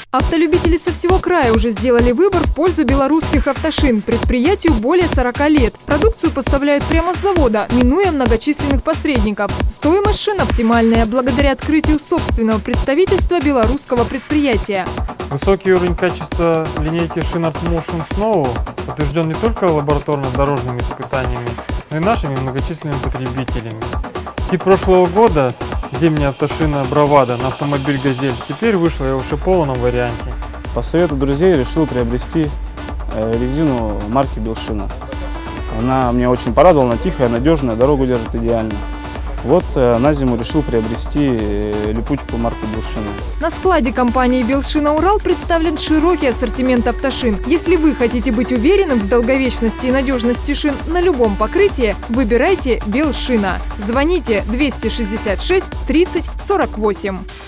Автолюбители со всего края уже сделали выбор в пользу белорусских автошин. Предприятию более 40 лет. Продукцию поставляют прямо с завода, минуя многочисленных посредников. Стоимость шин оптимальная благодаря открытию собственного представительства белорусского предприятия. Высокий уровень качества линейки шин Art Motion Snow подтвержден не только лабораторно-дорожными испытаниями, но и нашими многочисленными потребителями. Хит прошлого года зимняя автошина Bravado на автомобиль «Газель» теперь вышла и в шиповом варианте. По совету друзей решил приобрести резину марки Белшина. Она меня очень порадовала, она тихая, надежная, дорогу держит идеально. Вот на зиму решил приобрести липучку марки Белшина. На складе компании «Белшина Урал» представлен широкий ассортимент автошин. Если вы хотите быть уверенным в долговечности и надежности шин на любом покрытии, выбирайте «Белшина». Звоните 266 30 48.